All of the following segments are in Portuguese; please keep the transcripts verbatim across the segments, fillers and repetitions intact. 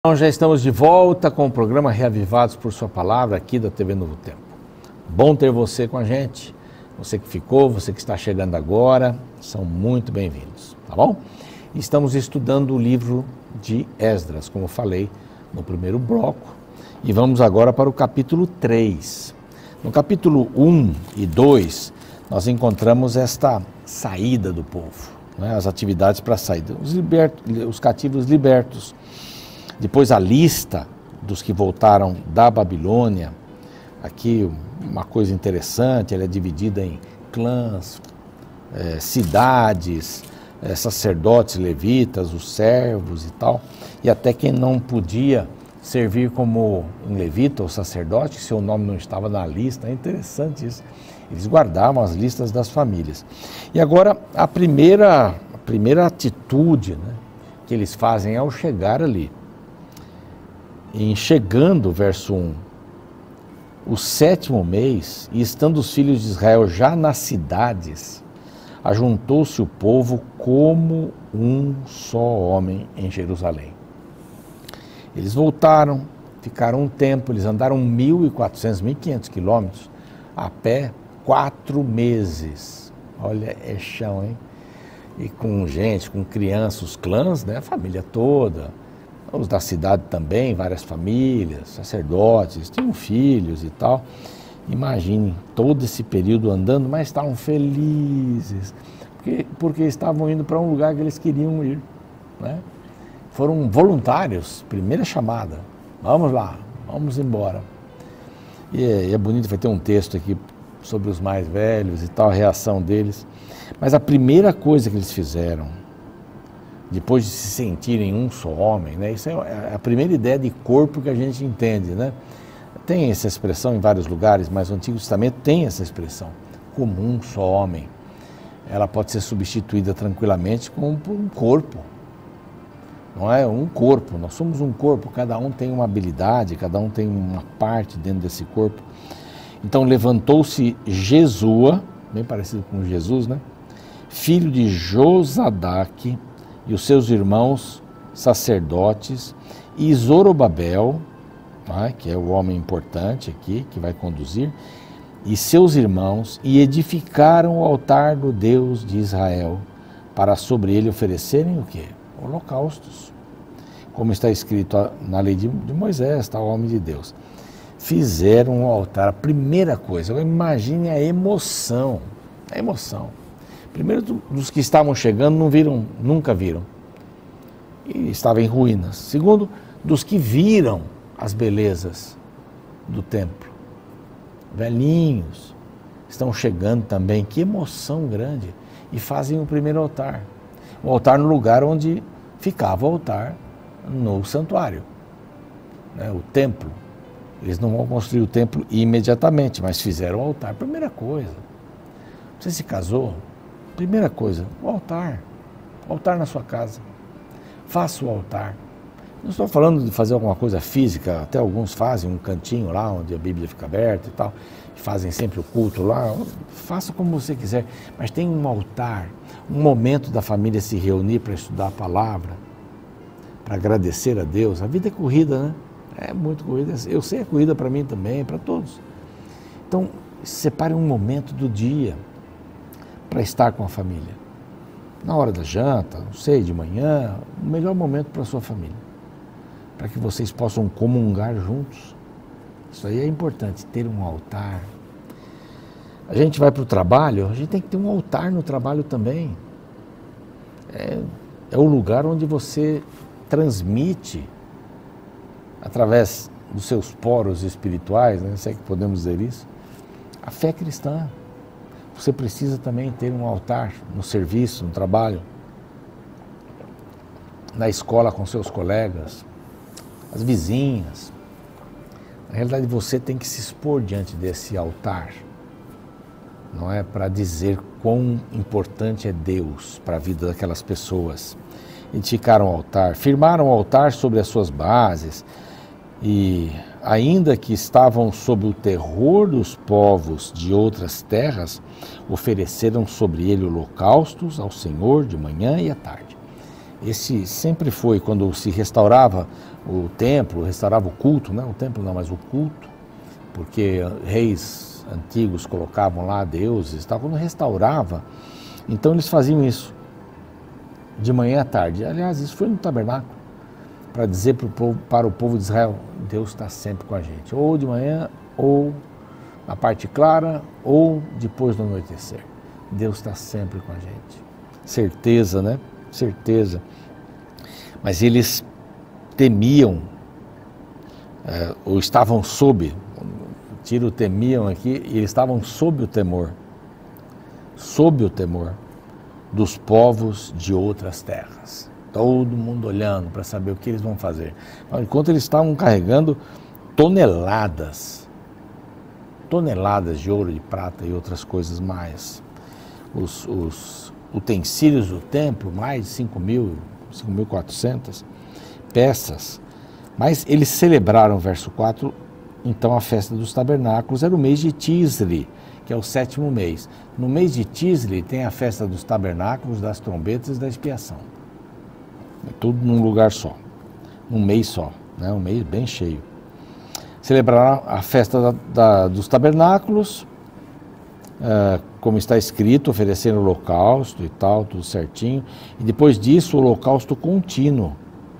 Então, já estamos de volta com o programa Reavivados por Sua Palavra, aqui da T V Novo Tempo. Bom ter você com a gente, você que ficou, você que está chegando agora, são muito bem-vindos, tá bom? Estamos estudando o livro de Esdras, como eu falei no primeiro bloco, e vamos agora para o capítulo três. No capítulo um e dois, nós encontramos esta saída do povo, né? As atividades para a saída, os, libertos, os cativos libertos. Depois a lista dos que voltaram da Babilônia. Aqui uma coisa interessante, ela é dividida em clãs, é, cidades, é, sacerdotes, levitas, os servos e tal. E até quem não podia servir como um levita ou sacerdote, seu nome não estava na lista, é interessante isso. Eles guardavam as listas das famílias. E agora a primeira, a primeira atitude, né, que eles fazem ao chegar ali. Em chegando, verso um, o sétimo mês, e estando os filhos de Israel já nas cidades, ajuntou-se o povo como um só homem em Jerusalém. Eles voltaram, ficaram um tempo, eles andaram mil e quatrocentos, mil e quinhentos quilômetros, a pé, quatro meses. Olha, é chão, hein? E com gente, com crianças, os clãs, né? A família toda. Os da cidade também, várias famílias, sacerdotes, tinham filhos e tal. Imagine todo esse período andando, mas estavam felizes, porque, porque estavam indo para um lugar que eles queriam ir, né? Foram voluntários, primeira chamada, vamos lá, vamos embora. E é, e é bonito, vai ter um texto aqui sobre os mais velhos e tal, a reação deles. Mas a primeira coisa que eles fizeram, depois de se sentirem um só homem, né? Isso é a primeira ideia de corpo que a gente entende, né? Tem essa expressão em vários lugares, mas o Antigo Testamento tem essa expressão, como um só homem. Ela pode ser substituída tranquilamente com um corpo, não é? Um corpo, nós somos um corpo, cada um tem uma habilidade, cada um tem uma parte dentro desse corpo. Então levantou-se Jesua, bem parecido com Jesus, né? Filho de Josadaque, e os seus irmãos sacerdotes, e Zorobabel, tá, que é o homem importante aqui, que vai conduzir, e seus irmãos, e edificaram o altar do Deus de Israel, para sobre ele oferecerem o quê? Holocaustos. Como está escrito na lei de Moisés, tá, o homem de Deus. Fizeram o altar, a primeira coisa, imagine a emoção, a emoção. Primeiro, dos que estavam chegando, não viram, nunca viram, e estava em ruínas. Segundo, dos que viram as belezas do templo, velhinhos, estão chegando também, que emoção grande, e fazem o primeiro altar. O altar no lugar onde ficava o altar no santuário, né, o templo. Eles não vão construir o templo imediatamente, mas fizeram o altar. Primeira coisa, você se casou? Primeira coisa, o altar, o altar na sua casa, faça o altar. Não estou falando de fazer alguma coisa física, até alguns fazem um cantinho lá onde a Bíblia fica aberta e tal, fazem sempre o culto lá, faça como você quiser, mas tem um altar, um momento da família se reunir para estudar a palavra, para agradecer a Deus. A vida é corrida, né? É muito corrida, eu sei a corrida para mim também, para todos. Então, separe um momento do dia para estar com a família. Na hora da janta, não sei, de manhã, o melhor momento para a sua família. Para que vocês possam comungar juntos. Isso aí é importante, ter um altar. A gente vai para o trabalho, a gente tem que ter um altar no trabalho também. É, é o lugar onde você transmite, através dos seus poros espirituais, né, se é que podemos dizer isso, a fé cristã. Você precisa também ter um altar no serviço, no trabalho, na escola com seus colegas, as vizinhas. Na realidade, você tem que se expor diante desse altar, não é? Para dizer quão importante é Deus para a vida daquelas pessoas. Edificaram o altar, firmaram o altar sobre as suas bases, e ainda que estavam sob o terror dos povos de outras terras, ofereceram sobre ele holocaustos ao Senhor de manhã e à tarde. esse sempre foi, quando se restaurava o templo, restaurava o culto, não o templo não, mas o culto, porque reis antigos colocavam lá deuses, tal, quando restaurava, então eles faziam isso, de manhã à tarde. Aliás, isso foi no tabernáculo, para dizer para o povo, para o povo de Israel, Deus está sempre com a gente, ou de manhã, ou na parte clara, ou depois do anoitecer. Deus está sempre com a gente. Certeza, né? Certeza. Mas eles temiam, é, ou estavam sob, tiro o temiam aqui, e eles estavam sob o temor, sob o temor dos povos de outras terras. Todo mundo olhando para saber o que eles vão fazer. Enquanto eles estavam carregando toneladas, toneladas de ouro, de prata e outras coisas mais. Os, os utensílios do templo, mais de cinco mil, cinco mil e quatrocentas peças. Mas eles celebraram, verso quatro, então a festa dos tabernáculos, era o mês de Tisri, que é o sétimo mês. No mês de Tisri tem a festa dos tabernáculos, das trombetas e da expiação. É tudo num lugar só, num mês só, né? Um mês bem cheio. Celebraram a festa da, da, dos tabernáculos, uh, como está escrito, oferecendo holocausto e tal, tudo certinho. E depois disso, o holocausto contínuo.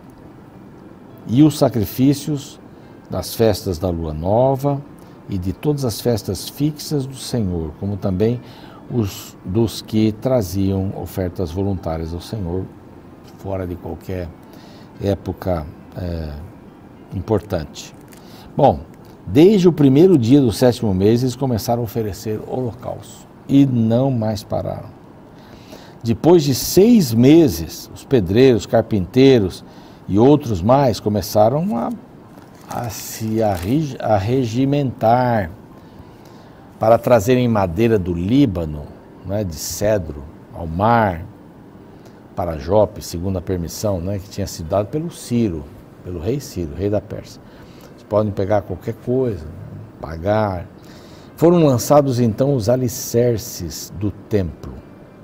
E os sacrifícios das festas da lua nova e de todas as festas fixas do Senhor, como também os dos que traziam ofertas voluntárias ao Senhor, fora de qualquer época é, importante. Bom, desde o primeiro dia do sétimo mês, eles começaram a oferecer holocausto e não mais pararam. Depois de seis meses, os pedreiros, carpinteiros e outros mais começaram a, a se arregimentar para trazerem madeira do Líbano, né, de cedro, ao mar, para Jope, segundo a permissão, né, que tinha sido dada pelo Ciro, pelo rei Ciro, rei da Pérsia. Vocês podem pegar qualquer coisa, pagar. Foram lançados então os alicerces do templo.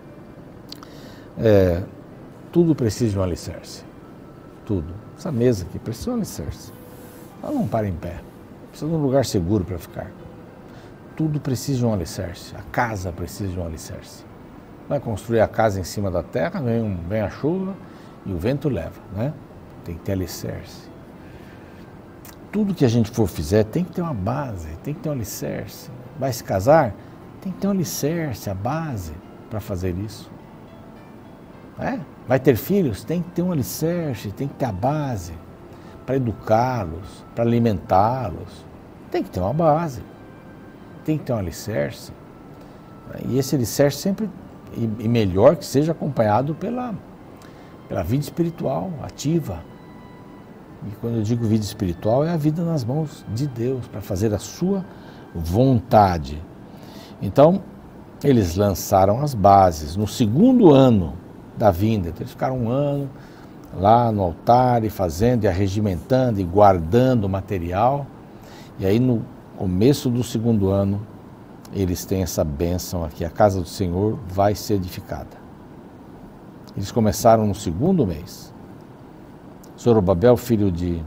É, tudo precisa de um alicerce, tudo. Essa mesa aqui precisa de um alicerce. Ela não para em pé, precisa de um lugar seguro para ficar. Tudo precisa de um alicerce, a casa precisa de um alicerce. Vai construir a casa em cima da terra, vem, um, vem a chuva e o vento leva, né? Tem que ter alicerce. Tudo que a gente for fizer tem que ter uma base, tem que ter um alicerce. Vai se casar? Tem que ter um alicerce, a base para fazer isso. É? Vai ter filhos? Tem que ter um alicerce, tem que ter a base para educá-los, para alimentá-los. Tem que ter uma base, tem que ter um alicerce. E esse alicerce sempre... e melhor que seja acompanhado pela, pela vida espiritual ativa. E quando eu digo vida espiritual, é a vida nas mãos de Deus, para fazer a sua vontade. Então, eles lançaram as bases no segundo ano da vinda. Então, eles ficaram um ano lá no altar e fazendo, e arregimentando, e guardando o material. E aí, no começo do segundo ano, eles têm essa bênção aqui, a casa do Senhor vai ser edificada. Eles começaram no segundo mês. Zorobabel, filho de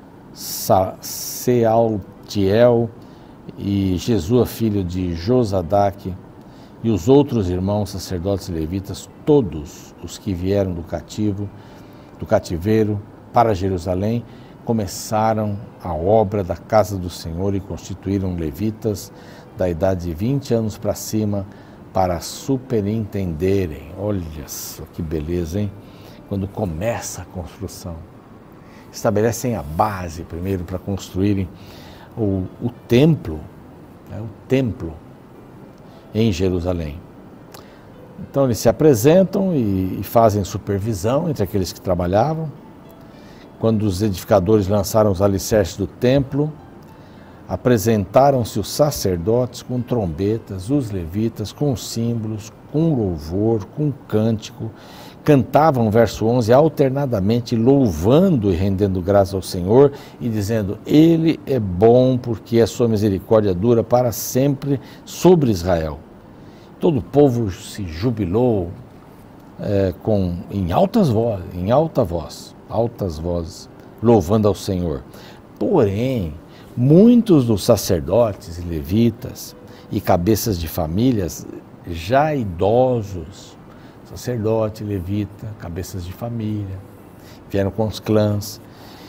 Sealtiel, e Jesua, filho de Josadaque, e os outros irmãos sacerdotes e levitas, todos os que vieram do cativo, do cativeiro para Jerusalém, começaram a obra da casa do Senhor e constituíram levitas da idade de vinte anos para cima, para superintenderem. Olha só que beleza, hein? Quando começa a construção. Estabelecem a base primeiro para construírem o, o templo, né? o templo em Jerusalém. Então eles se apresentam e, e fazem supervisão entre aqueles que trabalhavam. Quando os edificadores lançaram os alicerces do templo, apresentaram-se os sacerdotes com trombetas, os levitas com símbolos, com louvor, com cântico, cantavam, verso onze, alternadamente louvando e rendendo graças ao Senhor e dizendo: Ele é bom porque a sua misericórdia dura para sempre sobre Israel. Todo o povo se jubilou, é, com, em altas vozes, em alta voz, altas vozes, louvando ao Senhor. Porém, muitos dos sacerdotes e levitas e cabeças de famílias já idosos, sacerdote, levita, cabeças de família, vieram com os clãs,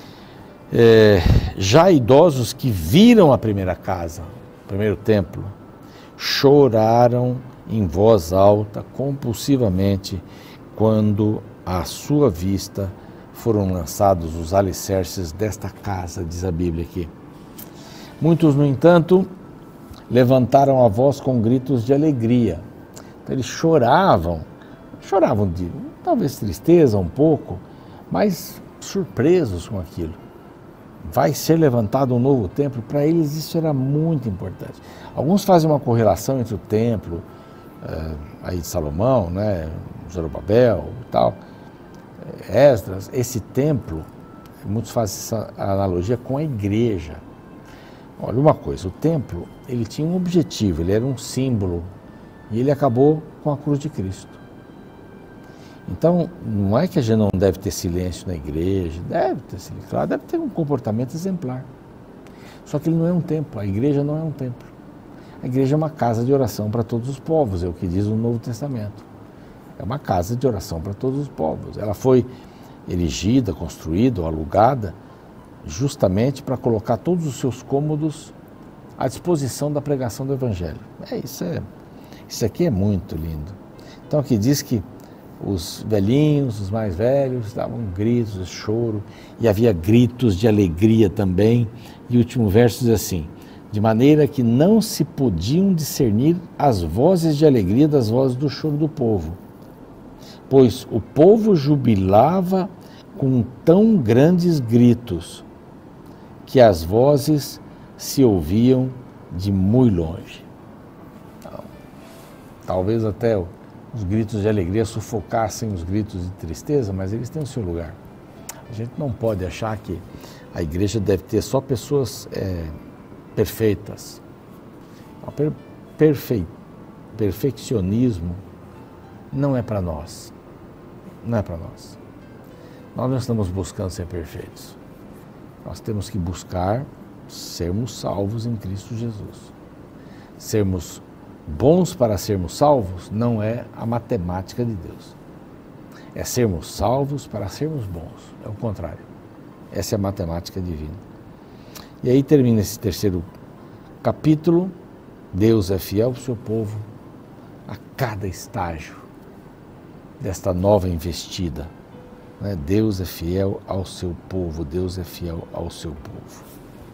é, já idosos que viram a primeira casa, o primeiro templo, choraram em voz alta, compulsivamente, quando à sua vista foram lançados os alicerces desta casa, diz a Bíblia aqui. Muitos, no entanto, levantaram a voz com gritos de alegria. Então, eles choravam, choravam de talvez tristeza um pouco, mas surpresos com aquilo. Vai ser levantado um novo templo, para eles isso era muito importante. Alguns fazem uma correlação entre o templo eh, aí de Salomão, né, Zorobabel e tal, Esdras, esse templo, muitos fazem essa analogia com a igreja. Olha uma coisa, o templo, ele tinha um objetivo, ele era um símbolo, e ele acabou com a cruz de Cristo. Então, não é que a gente não deve ter silêncio na igreja, deve ter silêncio, claro, deve ter um comportamento exemplar. Só que ele não é um templo, a igreja não é um templo. A igreja é uma casa de oração para todos os povos, é o que diz o Novo Testamento. É uma casa de oração para todos os povos. Ela foi erigida, construída ou alugada justamente para colocar todos os seus cômodos à disposição da pregação do Evangelho. É, isso, é, isso aqui é muito lindo. Então aqui diz que os velhinhos, os mais velhos, davam gritos de choro e havia gritos de alegria também. E o último verso diz assim: de maneira que não se podiam discernir as vozes de alegria das vozes do choro do povo, pois o povo jubilava com tão grandes gritos que as vozes se ouviam de muito longe. Então, talvez até os gritos de alegria sufocassem os gritos de tristeza, mas eles têm o seu lugar. A gente não pode achar que a igreja deve ter só pessoas é, perfeitas. O per, perfe, perfeccionismo não é para nós. Não é para nós. Nós não estamos buscando ser perfeitos. Nós temos que buscar sermos salvos em Cristo Jesus. Sermos bons para sermos salvos não é a matemática de Deus. É sermos salvos para sermos bons. É o contrário. Essa é a matemática divina. E aí termina esse terceiro capítulo. Deus é fiel ao seu povo a cada estágio desta nova investida. Né? Deus é fiel ao seu povo. Deus é fiel ao seu povo.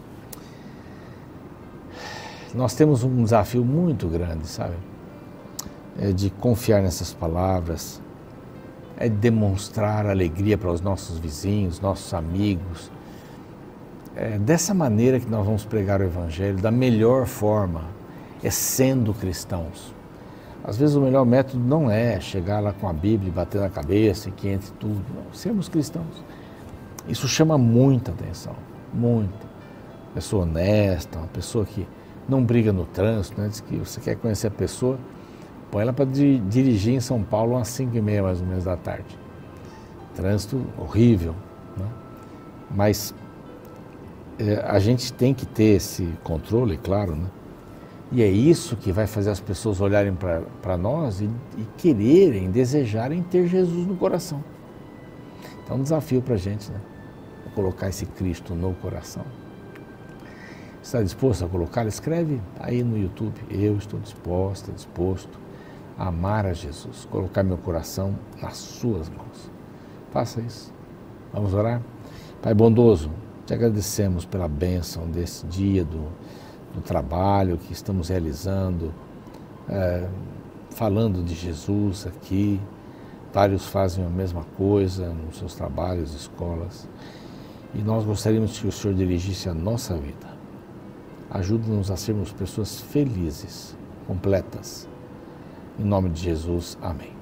Nós temos um desafio muito grande, sabe? É de confiar nessas palavras, é demonstrar alegria para os nossos vizinhos, nossos amigos. É dessa maneira que nós vamos pregar o Evangelho, da melhor forma, é sendo cristãos. Às vezes o melhor método não é chegar lá com a Bíblia e bater na cabeça e que entre tudo. Não, sermos cristãos. Isso chama muita atenção, muita. Pessoa honesta, uma pessoa que não briga no trânsito, né? Diz que você quer conhecer a pessoa, põe ela para dirigir em São Paulo às cinco e meia mais ou menos da tarde. Trânsito horrível, né? Mas é, a gente tem que ter esse controle, claro, né? E é isso que vai fazer as pessoas olharem para nós e, e quererem, desejarem ter Jesus no coração. Então é um desafio para a gente, né? Colocar esse Cristo no coração. Está disposto a colocar? Escreve aí no YouTube. Eu estou disposta, disposto a amar a Jesus, colocar meu coração nas suas mãos. Faça isso. Vamos orar? Pai bondoso, te agradecemos pela bênção desse dia do, do trabalho que estamos realizando, é, falando de Jesus aqui. Vários fazem a mesma coisa nos seus trabalhos, escolas. E nós gostaríamos que o Senhor dirigisse a nossa vida. Ajude-nos a sermos pessoas felizes, completas. Em nome de Jesus, amém.